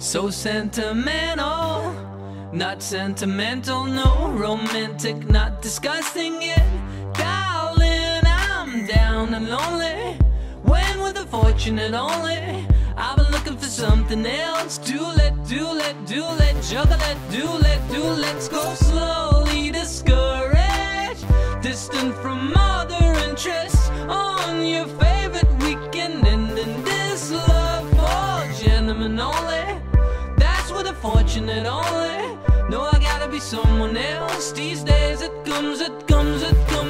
So sentimental, not sentimental, no. Romantic, not disgusting yet. Darling, I'm down and lonely. When with the fortunate only, I've been looking for something else. Juggle it, let's go slowly. Discouraged, distant from other interests. On your favorite weekend, ending this love for gentlemen only. That's with the fortunate only. No, I gotta be someone else. These days it comes and goes.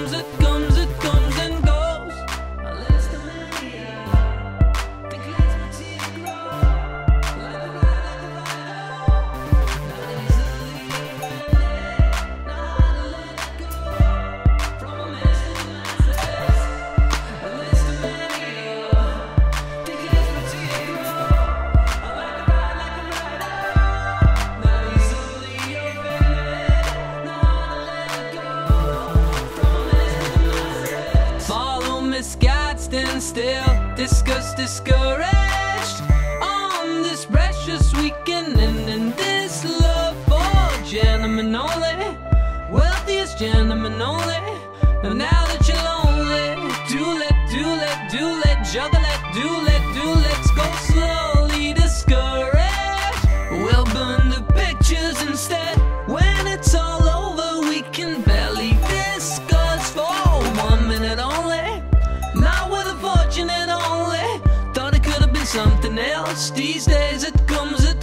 God, stand still, discuss, discouraged on this precious weekend, and in this love for gentlemen only, wealthiest gentlemen only. And now that you're lonely, do let, juggle it, let's go slowly. Discouraged, we'll burn the pictures instead. When it's all over, we can barely discuss for 1 minute only. Not with a fortunate only. Thought it could have been something else. These days it comes and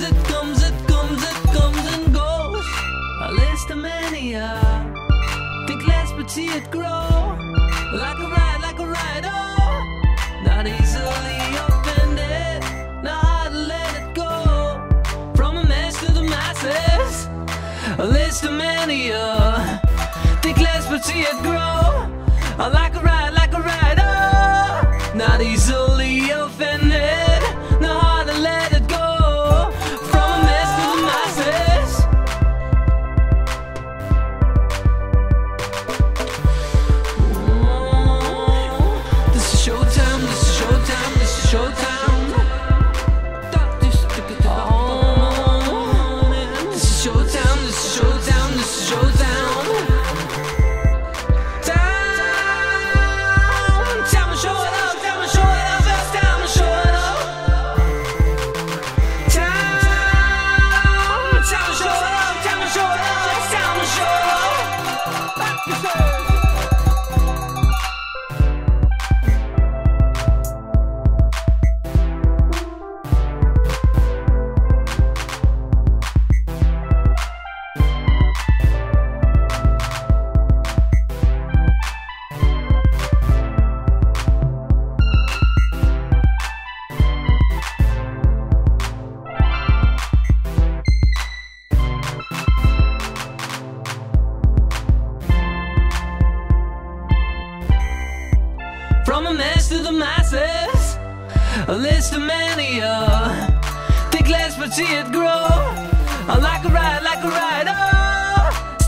goes. A list of mania, think less but see it grow. Like a ride, oh. Not easily offended, not hard to let it go. From a mess to the masses, a list of mania, think less but see it grow. Like a ride, oh. Not easily offended, not hard to let it go. From a mess to the masses. This is showtime, this is showtime, this is showtime. This is showtime, this is showtime, this is showtime. From a mess to the masses, a list of mania, think less but see it grow. Like a ride, oh.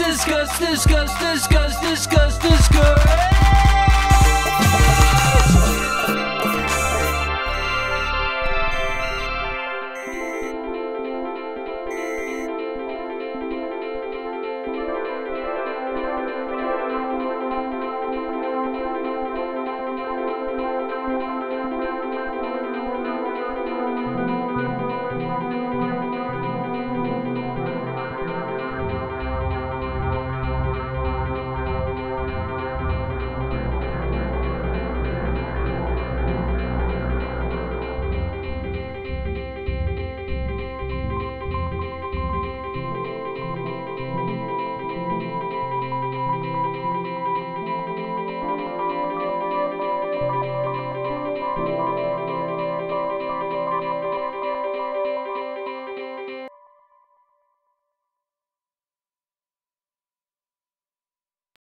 Discuss.